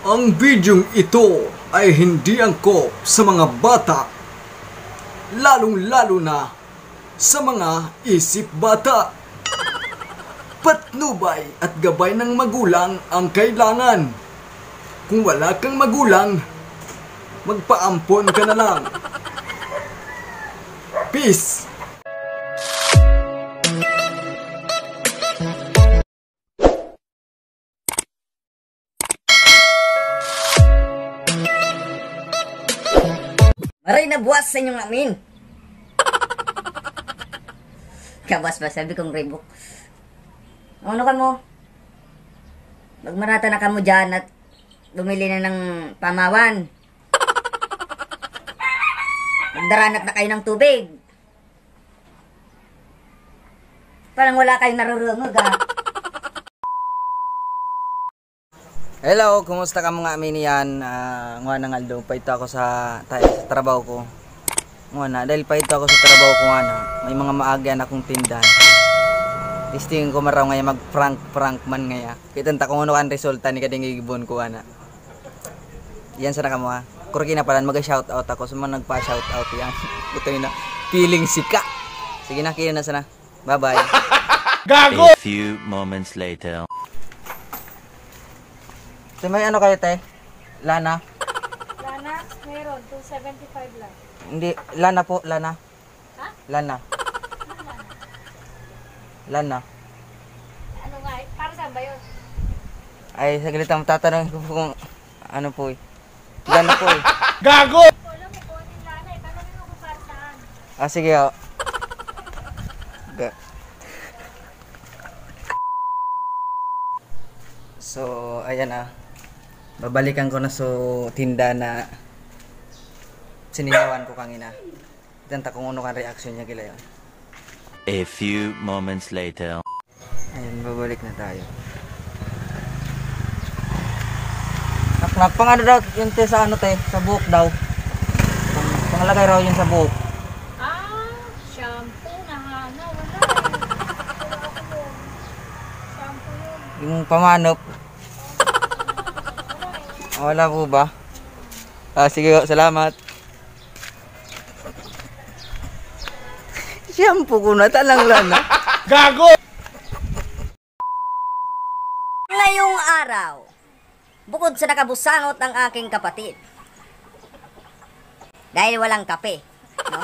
Ang bidyong ito ay hindi angkop sa mga bata, lalong-lalo na sa mga isip bata. Patnubay at gabay ng magulang ang kailangan. Kung wala kang magulang, magpaampon ka na lang. Peace! Maray na buwas sa inyong amin. Kabuas ba? Sabi kong Reebok. Ano ka mo? Magmarata na ka mo dyan at bumili na ng pamawan. Magdaranap na kayo ng tubig. Parang wala kayong narurungog ha. Hello, kumusta ka mga amin yan? Nga nang Aldo, paito ako sa trabaho ko. Nga na, dahil paito ako sa trabaho ko nga na, may mga maagyan akong tindahan. Istingin ko maraw ngayon mag-prank man ngayon. Kitanta kung ano kan resulta ni kading igibon ko na. Yan sana ka mo ha. Kurki na pala, mag-shoutout ako sa mga nagpa-shoutout yan. Ito yun na, feeling sika. Sige na, kaya na sana. Bye-bye. Gago! A few moments later. So, may ano kayo, te? Lana? Lana, meron. 275 lang. Hindi, Lana po, Lana. Ha? Lana. Lana. Ano nga, para saan ba yun? Ay, saglit ang tatanungin ko kung ano po eh. Lana po eh. Gago! Wala mo kung anong Lana eh. Tanongin mo kung para saan. Ah, sige o. So, ayan ah. Babalikan ko na so tinda na sinigawan ko kangina. Tanta kung ano kan reaction niya kila yun. A few moments later. Ayan, babalik na tayo. Nakpang ano daw yun te sa ano te? Sa buhok daw. Pangalagay raw yun sa buhok. Ah, shampoo na hana. Wala eh. Wala ako yun. Shampoo yun. Yung pamanop. Wala po ba? Ah, sige, salamat. Shampoo ko na, talang Lana. Gago! Ngayong araw, bukod sa nakabusangot ang aking kapatid, dahil walang kape, no?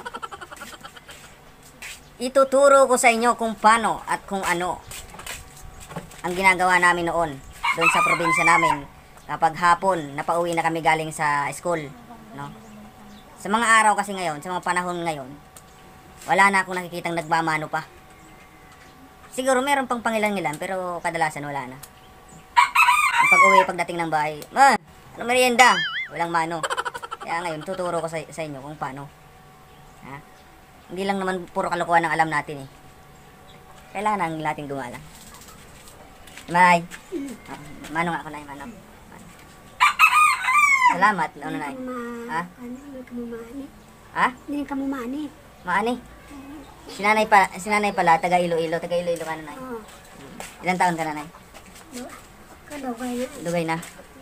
Ituturo ko sa inyo kung paano at kung ano ang ginagawa namin noon doon sa probinsya namin kapag hapon napauwi na kami galing sa school, no? Sa mga araw kasi ngayon, sa mga panahon ngayon, wala na akong nakikitang nagmamano pa. Siguro meron pang pangilan-ngilan pero kadalasan wala na. Pag-uwi, pagdating ng bahay, ano merienda? Walang mano. Kaya ngayon, tuturo ko sa inyo kung paano. Ha? Hindi lang naman puro kalokohan ang alam natin eh. Kailangan natin gumalang. Nay. Mano nga ako, Nay. Mano. Salamat. Ano, Nay? Ha? Hindi ka mumani. Ha? Hindi ka mumani. Maani? Sinanay pala, taga Iloilo ka na, Nay. Oo. Ilang taon ka na, Nay? Kadugay na. Dugay na.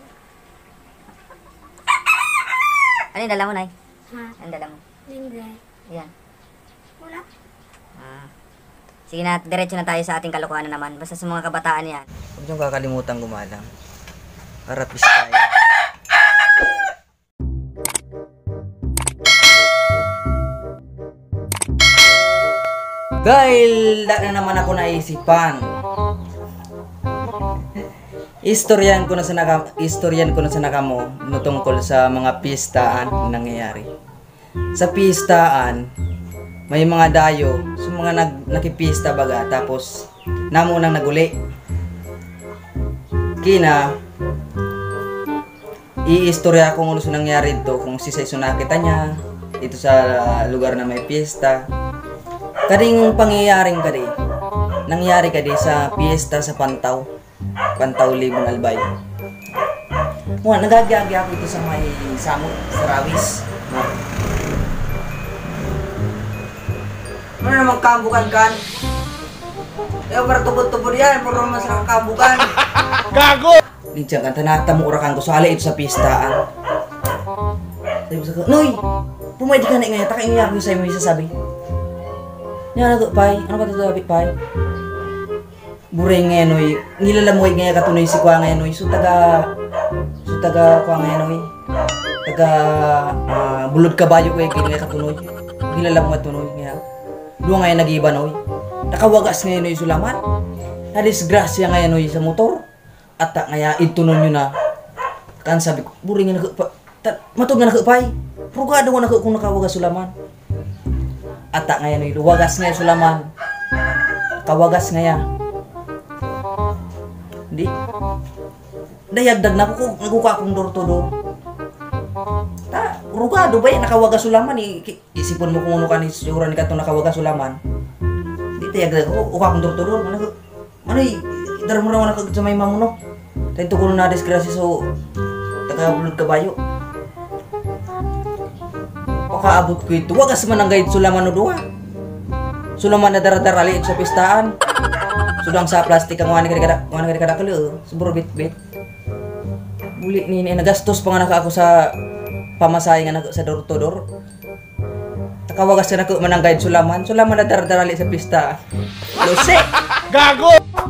Ano yung dala mo, Nay? Ha? Ano dala mo? Hindi. Ayan. Wala. Sige na, diretso na tayo sa ating kalokohan na naman. Basta sa mga kabataan yan. Huwag niyong kakalimutan gumalang. Harapis tayo. Dahil na naman ako naisipan. Istoryan ko na sa nakamo no tungkol sa mga pistaan nangyayari. Sa pistaan, may mga dayo, sa mga nakipista baga, tapos namunang naguli. Kina, iistorya ko kung ano sa nangyari dito, kung sisay nakita niya, dito sa lugar na may pista. Kading pangyayaring nangyari sa piyesta sa Pantaw Libon Albay. Nagagagi ako ito sa may samot, sa Rawis. Ano naman kambukan kan? Para tubod-tubod yan, puro naman sa kambukan. Gago! Lincang kan tanata mo urakan ko sali ito sa pistaan. Sabi ko sa Noy, pumaydi ka na ngayon, taka ingaya ko sa'yo may sasabi. Nga na Pai, ano ka tatabi Pai? Buray ngayon Noy, nilalamoy ngayon katunoy si Kwa ngayon Noy, so taga Kwa ngayon Noy. Taga bulod kabayo ko yung ngayon katunoy. Nilalamoy katunoy ngayon. Doon ngayon nag-iba Noy. Nakawagas ngayon Noy sulamat. Na-disgrasya ngayon Noy sa motor. At ngayon itunon nyo na. Kan sabi ko, buray nga matog nga nakapay. Rugado nga kung nakawagas sulaman. At ngayon Noy, wagas ngayon sulaman. Kawagas ngayon. Hindi. Dayagdag na ako naguka akong door-to-door. Rugado ba yan? Nakawagas sulaman. Isipon mo kung ano ka ni sura ni katong nakawagas sulaman. Hindi dayagdag ako. Uka akong door-to-door. Ano daramo-ramo na sa may mamuno. Tento ko na disgrasya so taga-bulod kabayo. Pakaabot ko ito. Wagas man ang guide sulaman o duwa. Sulaman na daradarali ito sa pistaan. Sudang sa plastik ang wani kada kalo. Suburo bit-bit. Buli ni nagastos pa nga naka ako sa pamasahe nga sa door-to-door. Takawagas na ako man ang guide sulaman. Sulaman na daradarali sa pista. Lose! Gago!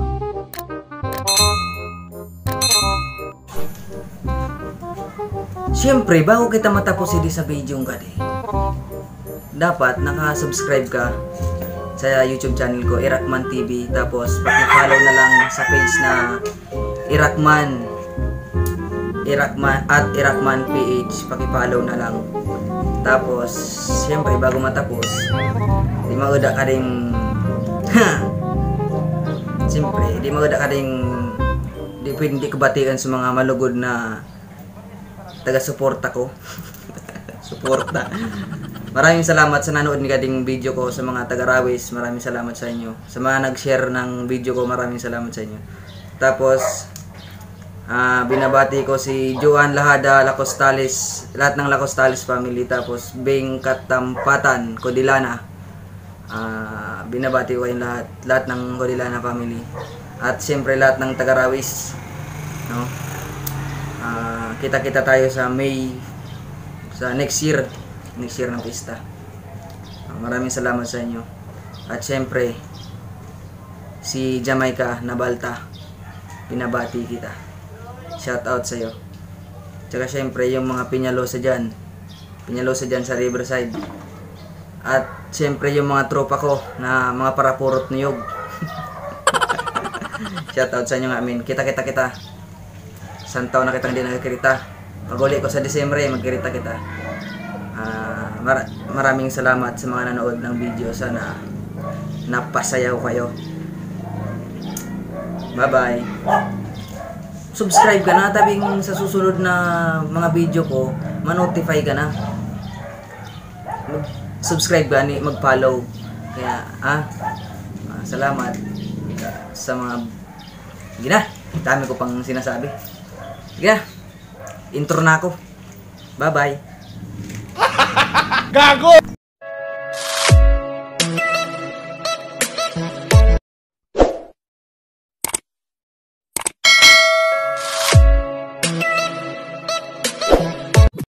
Siyempre, bago kita matapos hindi sa video nga dapat naka-subscribe ka sa YouTube channel ko, Irakman TV. Tapos, paki-follow na lang sa page na Irakman at Irakman PH. Paki-follow na lang. Tapos, siyempre, bago matapos, di mauda ka ding siyempre, di mauda ka ding di pwedeng di kabatikan sa mga malugod na taga-suporta ko. Suporta. Maraming salamat sa nanood ni kading video ko, sa mga taga-Rawis. Maraming salamat sa inyo. Sa mga nag-share ng video ko, maraming salamat sa inyo. Tapos, binabati ko si Joan Lahada Lacostales, lahat ng Lacostales family. Tapos, Bing Katampatan, Codilana. Binabati ko yung lahat ng Codilana family. At siyempre lahat ng taga-Rawis. No? Kita-kita tayo sa May, sa next year ng pista. Maraming salamat sa inyo. At syempre si Jamaica Nabalta, pinabati kita. Shout out sa iyo. Tsaka syempre yung mga Pinyalosa dyan sa Riverside. At syempre yung mga tropa ko na mga parapurot niyog. Shout out sa inyo nga amin. Kita. Isang taon na kitang hindi nagkirita. Pag-uli ko sa Disyembre, magkirita kita. Maraming salamat sa mga nanood ng video. Sana napasayaw kayo. Bye-bye. Subscribe ka na. Tabing sa susunod na mga video ko, ma-notify ka na. Subscribe ka, mag-follow. Kaya, salamat sa mga dami ko pang sinasabi. Sige na, intro na ako. Bye-bye. Gago!